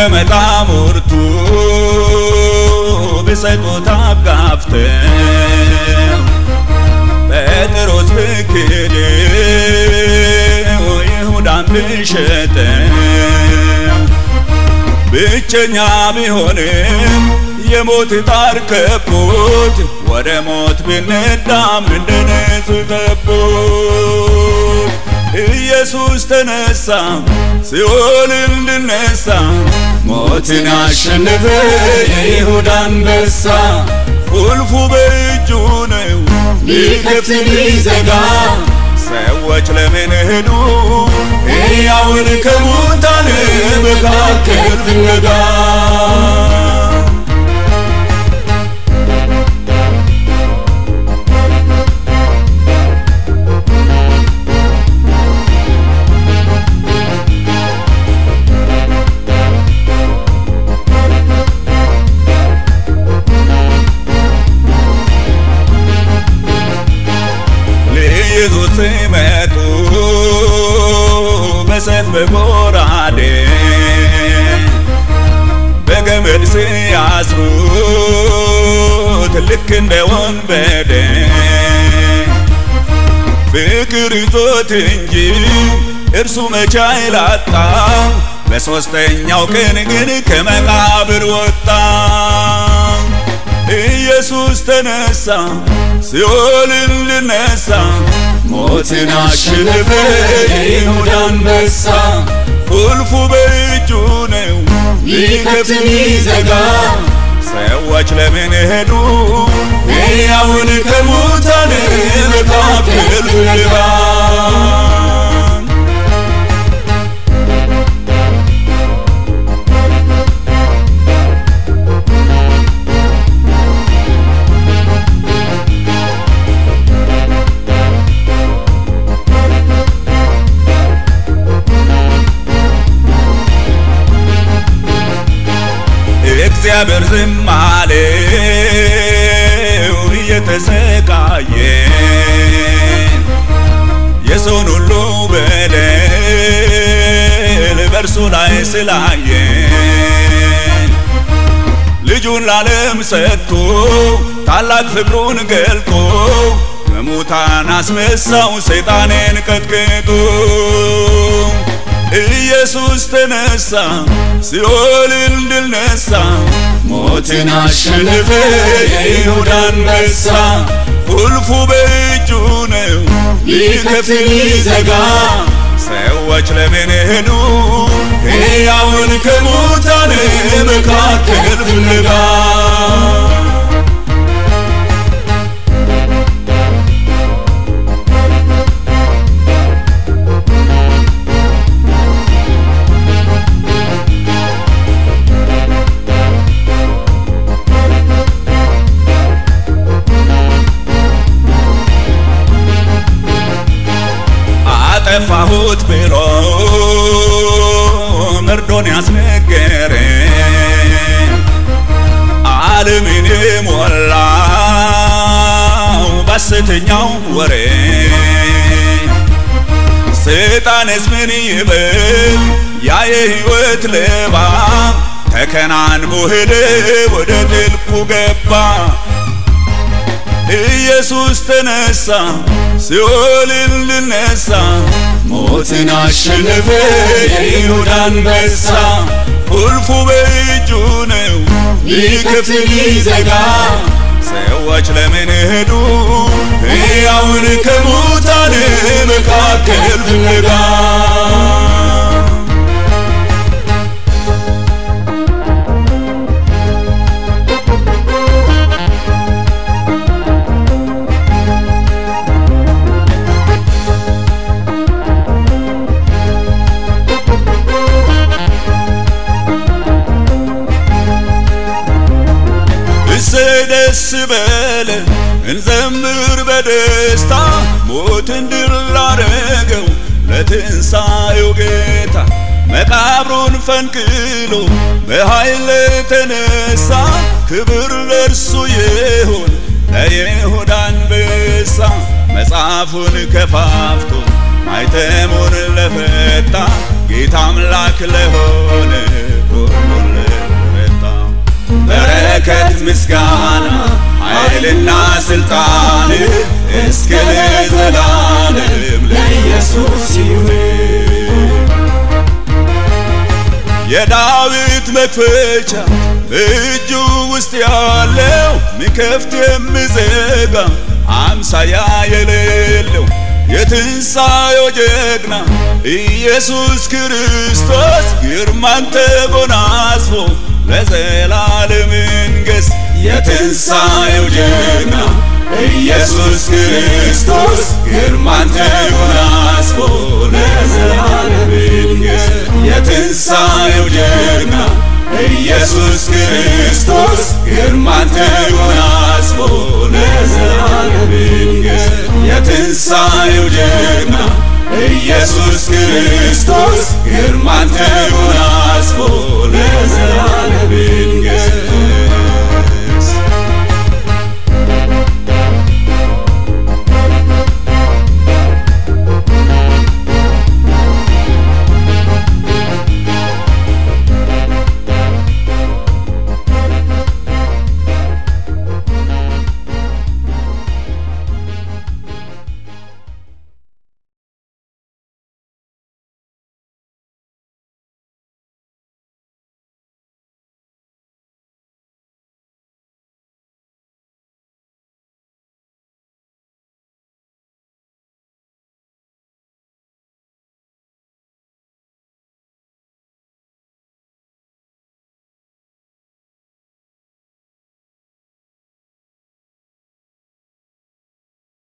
መቃብርቱ በሰጦታ አጋፍተ ጴጥሮስ ብክድ ይሁዳን ብሸጠ ብቸኛ ቢሆንም የሞት ጣር ከቦት ወደ ሞት ቢነዳም እንደነሱ ተቦት ኢየሱስ ተነሳ ሲኦል እንድነሳ ሞትን አሸነፈ የይሁዳ አንበሳ ቁልፉ በእጁ ነው ሊከፍት ሊዘጋ ሰዎች ለምን ሄዱ ሕያውን ከሙታን መካከል ፍለጋ ሲመጡ በሰይፍ በጎራዴ በገመድ ሲያስሩት ልክ እንደ ወንበዴ ፍቅር ይዞት እንጂ እርሱ መቼ አይላጣ በሶስተኛው ቀን ግን ከመቃብር ወጣ ኢየሱስ ተነሳ ሲኦል እንድነሳ ሞትን አሸነፈ የይሁዳ አንበሳ ቁልፉ በእጁ ነው ሊከፍት ሊዘጋ ሰዎች ለምን ሄዱ ሕያውን ከሙታን መካከል ፍለጋ እግዚአብሔር ዝም አለው እየተሰቃየ የሰውን ሁሉ በደል በእርሱ ላይ ስላየ ልጁን ለዓለም ሰጥቶ ታላቅ ፍቅሩን ገልጦ ከሙታን አስነሳው ሰይጣንን ቀጥቅጦ ኢየሱስ ተነሳ ሲኦል እንድነሳ ሞትን አሸነፈ የይሁዳ አንበሳ ቁልፉ በእጁ ነው ሊከፍት ሊዘጋ ሰዎች ለምን ሄዱ ሕያውን ከሙታን መካከል ፍለጋ ጠፋሁት ብሎ መርዶን ያስነገረ ዓለምን ሞላው በሐሰተኛው ወሬ ሰይጣንስ ምን ይበል ያ የሕይወት ሌባ ተከናንቦ ሄደ ወደ ጥልቁ ገባ ኢየሱስ ተነሳ ሲኦል እንድነሳ ሞትን አሸነፈ የይሁዳ አንበሳ ቁልፉ በእጁ ነው ሊከፍት ሊዘጋ ሰዎች ለምን ሄዱ ሕያውን ከሙታን መካከል ፍለጋ ደስ በለን እንዘምር በደስታ ሞትን ድል ላደረገው ለትንሣኤው ጌታ መቃብሩን ፈንቅሎ በኃይል ተነሳ ክብር ለእርሱ ይሁን ለይሁዳ አንበሳ መጽሐፉን ከፋፍቶ ማይተሙን ለፈታ ጌታ አምላክ ለሆነ ሁሉን ለረታ በረከት ምስጋና ኃይልና ስልጣን እስከ ለዘላለም ለኢየሱስ ይሁን የዳዊት መክፈቻ በእጁ ውስጥ ያለው ምከፍት የሚዘጋ አምሳያ የሌለው የትንሣኤው ጀግና ኢየሱስ ክርስቶስ ግርማን ተጎናጽፎ ለዘላለም ይንገስ የትንሣኤው ጀግና ኢየሱስ ክርስቶስ ግርማን ተጎናጽፎ ለዘላለም ይንገስ የትንሣኤው ጀግና ኢየሱስ ክርስቶስ ግርማን ተጎናጽፎ ለዘላለም ይንገስ የትንሣኤው ጀግና ኢየሱስ ክርስቶስ ግርማን ተጎናጽፎ ለዘላለም ይንገስ